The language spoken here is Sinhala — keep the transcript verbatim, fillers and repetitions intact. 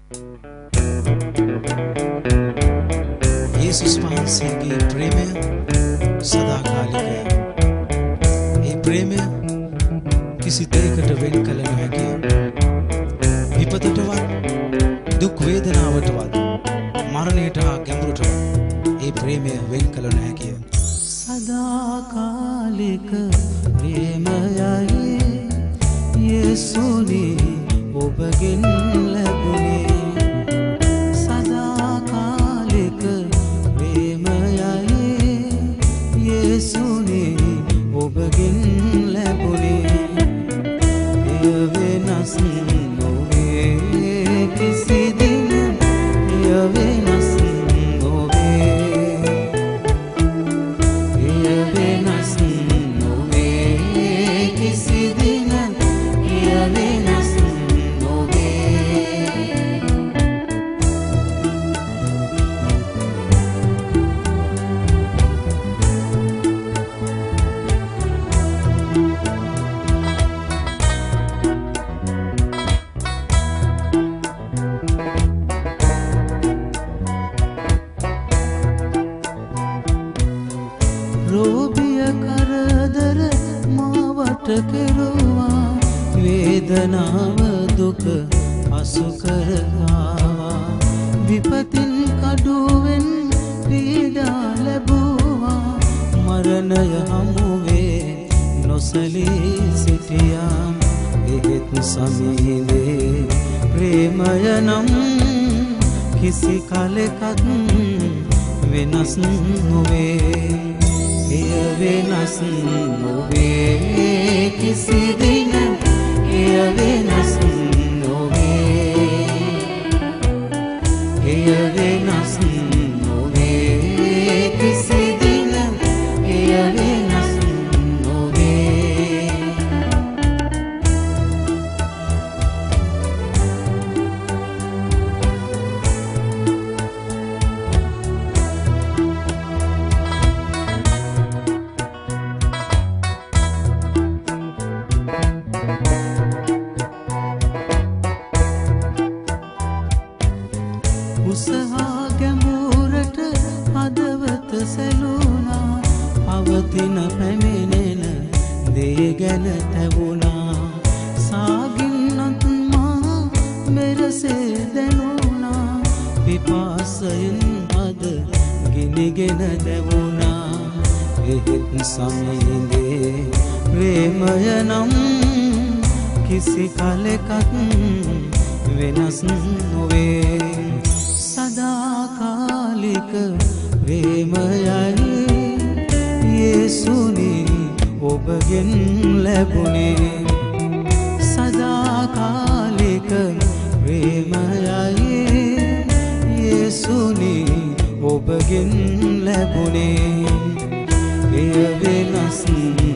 යේසුස් වහන්සේගේ ප්‍රේමය සදාකාලිකයි. ඒ ප්‍රේමය කිසි දෙයකට වෙන් කළ නොහැකිය. විපතටවත් දුක් වේදනාවටවත් මරණයට හා ගැඹුරටවත් ඒ ප්‍රේමය වෙන් කළ නොහැකිය. සදාකාලික ප්‍රේමයයි යේසුනි ඔබගෙන් ලැබුණේ. සදාකාලික ප්‍රේමයයි යේසුනි ඔබගෙන් ලැබුණේ. එය වෙනස් නොවේ කිසි දින, එය වෙනස් නොවේ. එය වෙනස් නොවේ කිසි දින, එය වෙනස් නොවේ. රෝගිය කරදර මාවට කෙරුවා, වේදනාව දුක අසු කරගාවා. විපතින් කඩුවෙන් පීඩා ලැබුවා, මරණය හමුවේ නොසලී සිටියා. එහෙත් සමීලේ ප්‍රේමය නම් කිසි කලෙකත් වෙනස් නොවේ. එය වෙනස් නොවේ කිසි දින, එය වෙනස් නොවේ. එය වෙනස් නොවේ කිසි දින, එය වෙනස් නොවේ. උසහා ගැඹුරට හදවත සැලුණා, පවතින පැමිණෙන දේ ගැන තැවුණා. සාගින්නත් මා මෙරසේ දැනුණා, පිපාසයෙන් අද ගිනිගෙන දැවුණා. එහෙත් සමීලේ ප්‍රේමය නම් කිසි කලෙකත් වෙනස් නොවේ. සදාකාලික ප්‍රේමයයි යේසුනි ඔබගෙන් ලැබුණේ. සදාකාලික ප්‍රේමයයි යේසුනි ඔබගෙන් ලැබුණේ. එය වෙනස්